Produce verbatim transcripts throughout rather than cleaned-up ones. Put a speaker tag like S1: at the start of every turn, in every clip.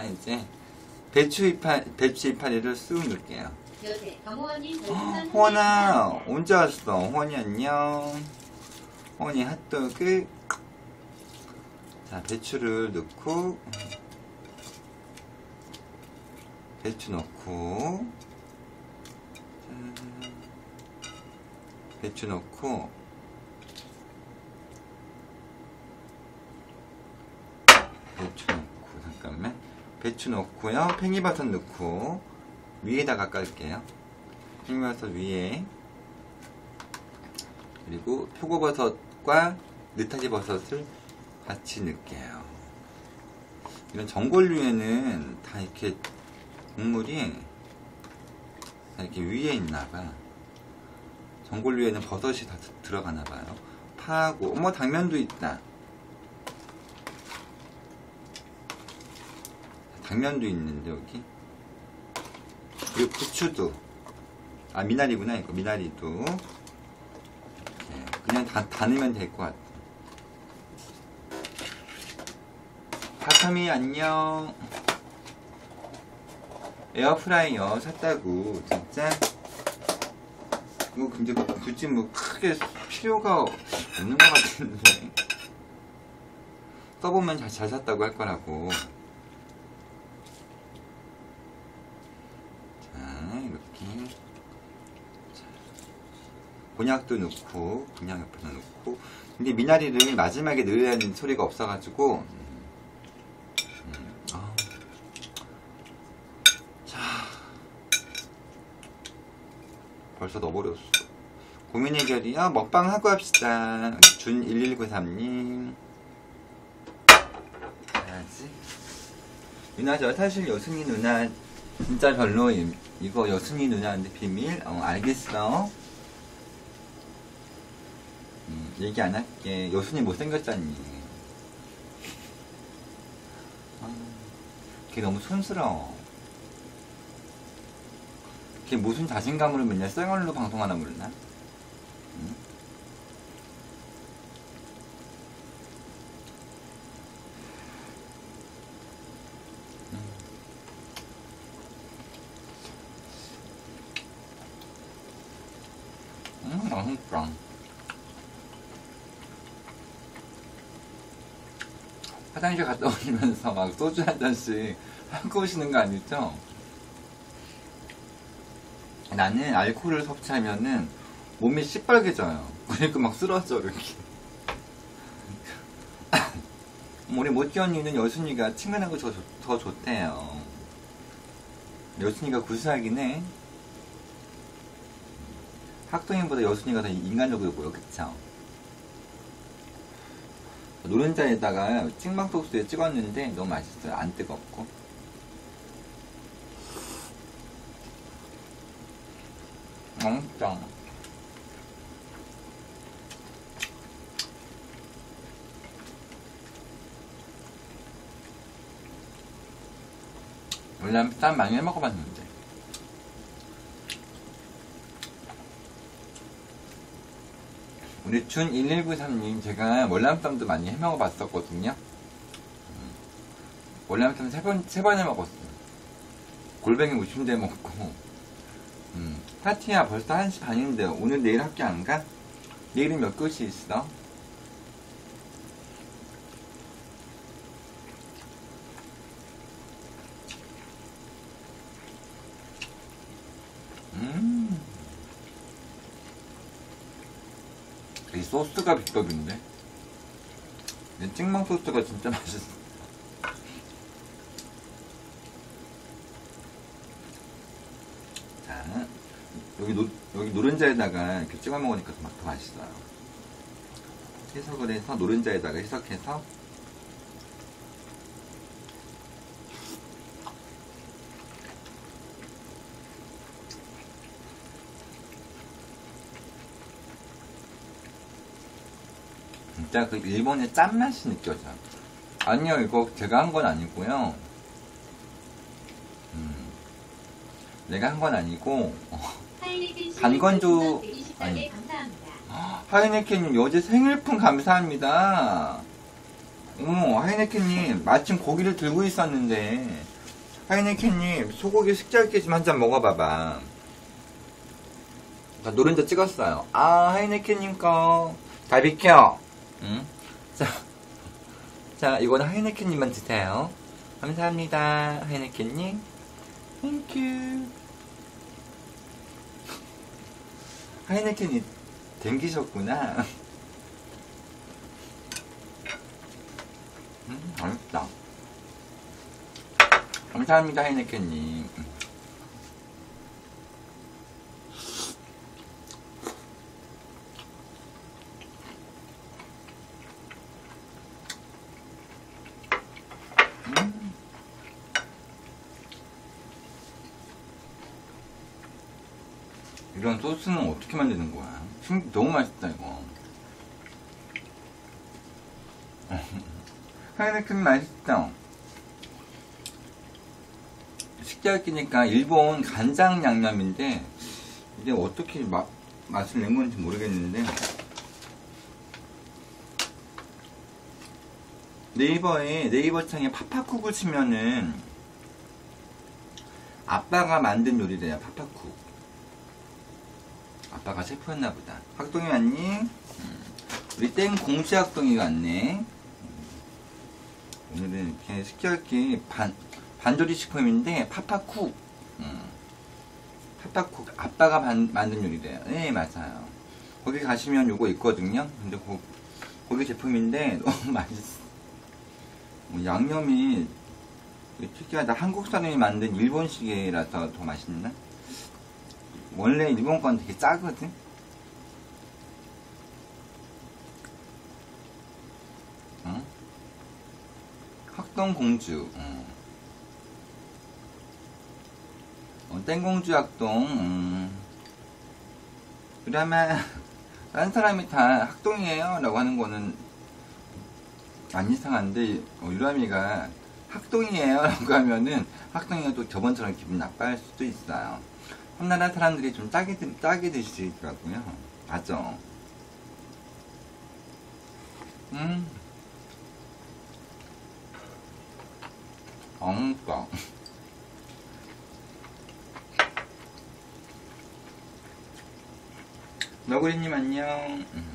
S1: 자, 이제 배추 이파, 배추 이파리를 쑥 넣을게요. 호원아, 언제 왔어? 호원이 안녕. 호원이 핫도그. 자, 배추를 넣고, 배추 넣고, 배추 넣고, 배추 넣고, 잠깐만. 배추 넣고요. 팽이버섯 넣고, 위에다가 깔게요. 팽이버섯 위에. 그리고 표고버섯과 느타리 버섯을 같이 넣을게요. 이런 전골류에는 다 이렇게 국물이 다 이렇게 위에 있나봐. 전골류에는 버섯이 다 들어가나봐요. 파하고, 어머, 당면도 있다. 당면도 있는데, 여기. 그리고 부추도. 아, 미나리구나, 이거. 미나리도. 이렇게 그냥 다, 다 넣으면 될 것 같아. 사삼이 안녕. 에어프라이어 샀다고. 진짜? 이거 근데 굳이 뭐 크게 필요가 없는 것 같은데. 써보면 잘, 잘 샀다고 할 거라고. 자, 이렇게. 자, 곤약도 넣고, 곤약 옆에다 넣고. 근데 미나리를 마지막에 넣으라는 소리가 없어가지고. 음, 음, 아. 자, 벌써 넣어버렸어. 고민 해결이요? 먹방 하고 합시다. 준 일일구삼님. 해야지. 누나, 저 사실 여순이 누나 진짜 별로임. 이거 여순이 누나한테 비밀? 어, 알겠어. 음, 얘기 안 할게. 여순이 못생겼잖니. 아, 걔 너무 촌스러워. 걔 무슨 자신감으로 맨날 쌩얼로 방송하나 몰라? 응? 음, 맛있다. 화장실 갔다 오시면서 막 소주 한 잔씩 하고 오시는 거 아니죠? 나는 알코올을 섭취하면은 몸이 시뻘개져요. 그러니까 막 쓰러져, 이렇게. 우리 모찌 언니는 여순이가 친근하고 더, 더 좋대요. 여순이가 구수하긴 해. 학동인보다 여순이가 더 인간적으로 보여, 그쵸? 노른자에다가 찍망 소스에 찍었는데 너무 맛있어요. 안 뜨겁고. 맛있다. 원래 쌈 많이 해 먹어봤는데. 우리 준 일일구삼님, 제가 월남쌈도 많이 해 먹어봤었거든요. 월남쌈 세 번, 세 번 해 먹었어요. 골뱅이 무침도 해 먹고. 음, 파티야, 벌써 한 시 반인데 오늘 내일 학교 안 가? 내일은 몇 교시 있어? 음, 이 소스가 비법인데. 이 찍망 소스가 진짜 맛있어. 자, 여기 노, 여기 노른자에다가 이렇게 찍어 먹으니까 더, 더 맛있어요. 해석을 해서 노른자에다가 해석해서 진짜 그 일본의 짠맛이 느껴져요. 아니요, 이거 제가 한 건 아니고요. 음, 내가 한 건 아니고 단건조 아니 하이네켄님 여제 생일품 감사합니다. 어머, 하이네켄님 마침 고기를 들고 있었는데 하이네켄님, 소고기 식자기 좀 한 잔 먹어봐봐. 자, 노른자 찍었어요. 아, 하이네켄님 거. 다 비켜. 응? 자, 자, 이거는 하이네켄님만 드세요. 감사합니다. 하이네켄님. 땡큐. 하이네켄이 댕기셨구나. 음, 맛있다. 감사합니다, 하이네켄님. 음. 이런 소스는 어떻게 만드는 거야? 너무 맛있다, 이거. 하이네켄 맛있다. 식자기니까 일본 간장 양념인데 이게 어떻게 마, 맛을 낸 건지 모르겠는데 네이버에 네이버 창에 파파쿡을 치면은 아빠가 만든 요리래요. 파파쿡. 아빠가 셰프였나 보다. 학동이 왔니? 우리 땡 공주 학동이 왔네. 오늘은 이렇게 식자기 반 반조리 식품인데 파파쿡. 음. 파파쿡 아빠가 반, 만든 요리래요. 네, 맞아요. 거기 가시면 요거 있거든요. 근데 고, 거기 제품인데 너무 맛있어. 뭐 양념이 특이하다. 한국 사람이 만든 일본식이라서 더 맛있나? 원래 일본 건 되게 짜거든. 응? 학동공주. 응. 어, 땡공주 학동. 음. 그러면 다른 사람이 다 학동이에요 라고 하는 거는 안 이상한데 어, 유람이가 학동이에요 라고 하면은 학동이가 또 저번처럼 기분 나빠할 수도 있어요. 험난한 사람들이 좀 짜게, 짜게 드시더라고요. 맞아. 음. 엉꺼. 너구리님 안녕. 음.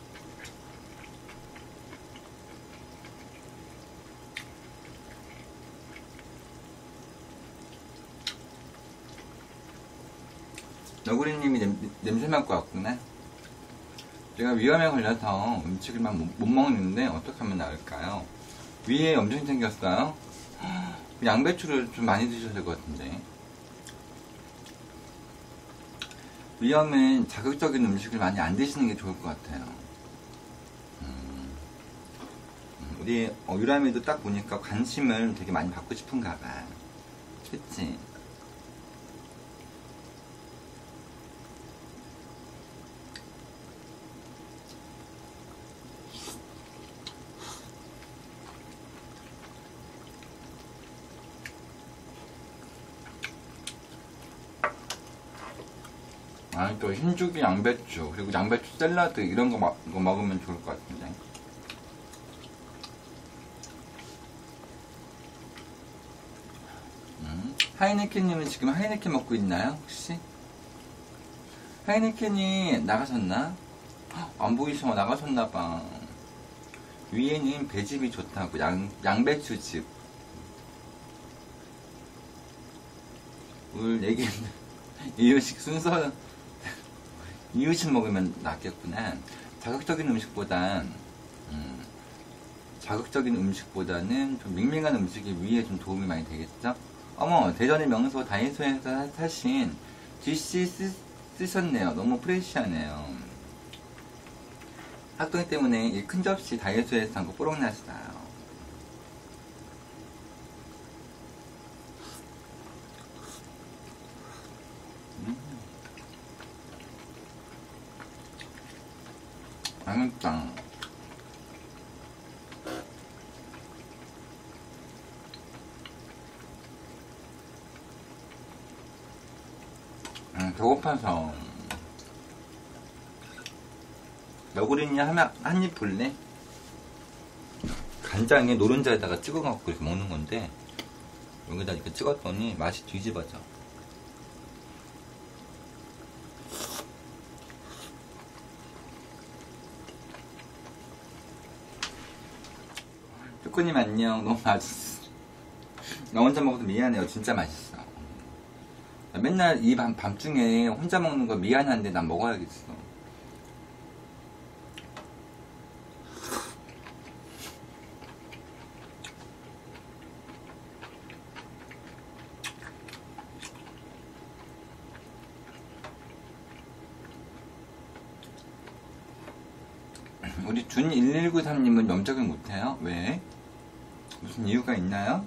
S1: 너구리님이 냄, 냄새 맡고 왔구나. 제가 위염에 걸려서 음식을 막 못 먹는데 어떻게 하면 나을까요? 위에 염증이 생겼어요? 양배추를 좀 많이 드셔야 될 것 같은데. 위염은 자극적인 음식을 많이 안 드시는 게 좋을 것 같아요. 음, 우리 어, 유람이도 딱 보니까 관심을 되게 많이 받고 싶은가 봐. 그치? 아니 또 흰죽이 양배추 그리고 양배추 샐러드 이런 거, 마, 거 먹으면 좋을 것 같은데. 음, 하이네켄님은 지금 하이네켄 먹고 있나요 혹시? 하이네켄이 나가셨나? 안 보이셔. 나가셨나봐. 위에는 배즙이 좋다고. 양, 양배추즙. 물 얘기 이유식 순서 이유식 먹으면 낫겠구나. 자극적인 음식보단 음, 자극적인 음식보다는 좀 밍밍한 음식이 위에 좀 도움이 많이 되겠죠? 어머, 대전의 명소 다이소에서 사신 지씨 쓰, 쓰셨네요. 너무 프레시하네요. 학동이 때문에 이 큰 접시 다이소에서 산 거 뽀록 났어요. 맛있다. 음, 배고파서. 너구리니 한입 볼래? 간장에 노른자에다가 찍어갖고 이렇게 먹는 건데 여기다 이렇게 찍었더니 맛이 뒤집어져. 쭈꾸님 안녕. 너무 맛있어. 나 혼자 먹어도 미안해요. 진짜 맛있어. 맨날 이 밤, 밤중에 혼자 먹는 거 미안한데 난 먹어야겠어. 우리 준 일일구삼님은 염색을 못해요? 왜? 무슨 이유가 있나요?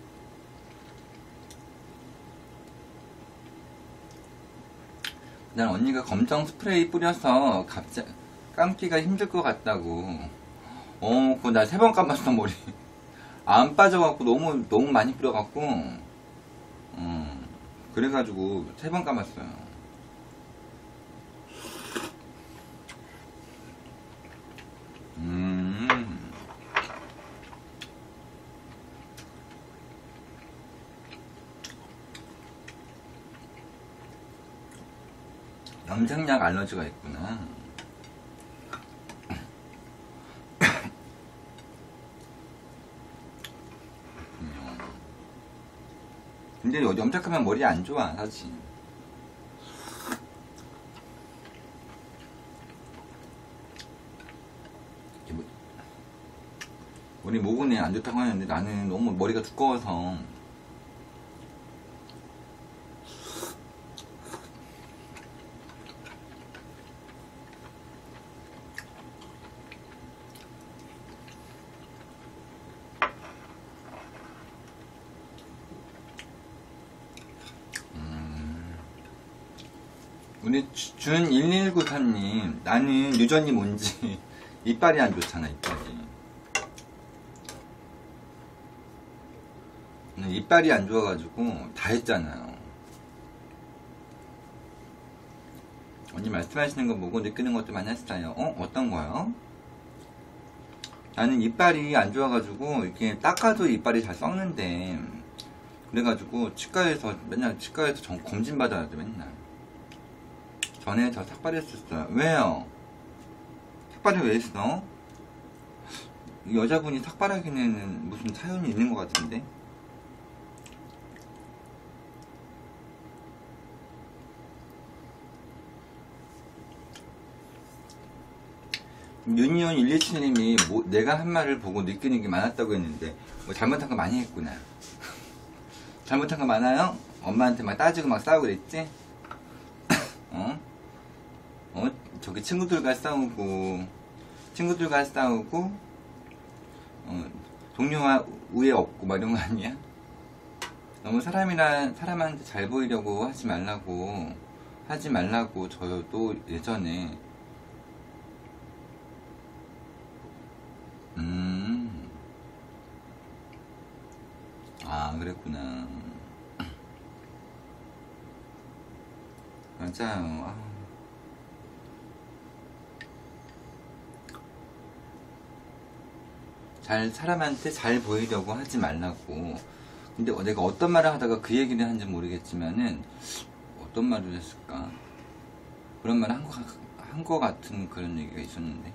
S1: 난 언니가 검정 스프레이 뿌려서 갑자기 감기가 힘들 것 같다고. 어, 그거 나 세 번 감았어, 머리. 안 빠져갖고 너무, 너무 많이 뿌려갖고. 어, 그래가지고 세 번 감았어요. 음. 염색약 알러지가 있구나. 근데 염색하면 머리 안 좋아, 사실. 우리 모근에 안 좋다고 하는데 나는 너무 머리가 두꺼워서. 음. 우리 준 일일구삼님, 나는 유전이 뭔지 이빨이 안 좋잖아, 이빨이. 이빨이 안 좋아가지고 다 했잖아요. 언니 말씀하시는 거 보고 느끼는 것도 많이 했어요. 어? 어떤 거요? 나는 이빨이 안 좋아가지고 이렇게 닦아도 이빨이 잘 썩는데, 그래가지고 치과에서 맨날 치과에서 정, 검진 받아야 돼 맨날. 전에 저 삭발이 했었어요. 왜요? 삭발이 왜 했어? 여자분이 삭발하기에는 무슨 사연이 있는 것 같은데? 유니온 일이칠님이 뭐 내가 한 말을 보고 느끼는 게 많았다고 했는데 뭐 잘못한 거 많이 했구나. 잘못한 거 많아요? 엄마한테 막 따지고 막 싸우고 그랬지? 어? 어? 저기 친구들과 싸우고 친구들과 싸우고 어, 동료와 우애 없고 막 이런 거 아니야? 너무 사람이란 사람한테 잘 보이려고 하지 말라고 하지 말라고 저도 예전에. 음. 아, 그랬구나. 맞아요. 아. 잘, 사람한테 잘 보이려고 하지 말라고. 근데 내가 어떤 말을 하다가 그 얘기를 한지 모르겠지만은, 어떤 말을 했을까? 그런 말을 한 거, 한 거 같은 그런 얘기가 있었는데.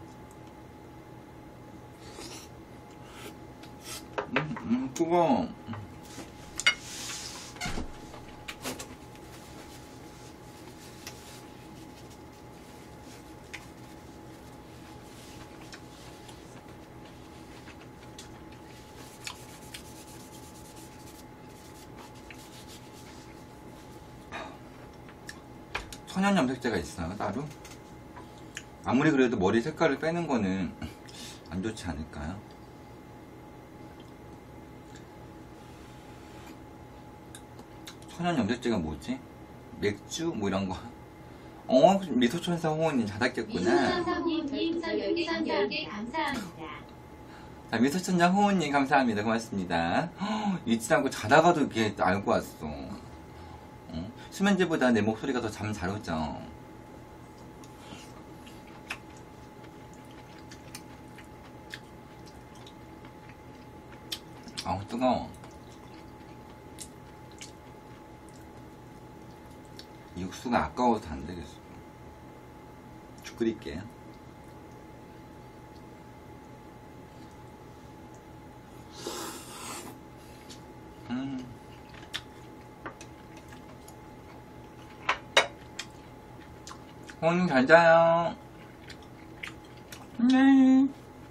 S1: 음, 음, 뜨거워. 천연 염색제가 있어요, 따로? 아무리 그래도 머리 색깔을 빼는 거는 안 좋지 않을까요? 천연 염색제가 뭐지? 맥주? 뭐 이런 거. 어, 미소천사 호원님 자랐겠구나.
S2: 미소천사님 별풍선 열 개 감사합니다.
S1: 자, 미소천사 호원님 감사합니다. 고맙습니다. 허, 잊지 않고 자다가도 이렇게 알고 왔어. 어? 수면제보다 내 목소리가 더 잠 잘 오죠. 아우, 뜨거워. 이 육수가 아까워서 안 되겠어. 죽 끓일게요. 음. 홍님 잘 자요. 네.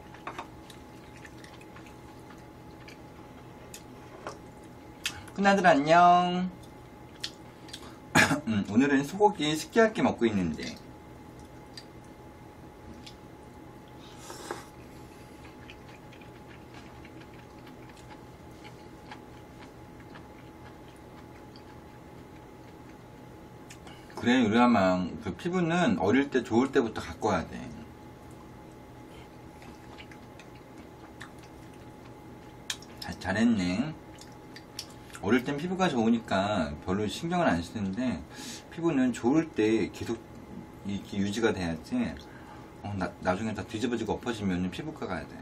S1: 큰아들 안녕. 음, 오늘은 소고기 스키야키 먹고 있는데 그래 유라망 그 피부는 어릴 때 좋을 때부터 갖고 와야 돼. 잘, 잘했네. 어릴 땐 피부가 좋으니까 별로 신경을 안 쓰는데 피부는 좋을 때 계속 이렇게 유지가 돼야지 어, 나, 나중에 다 뒤집어지고 엎어지면 피부과 가야 돼.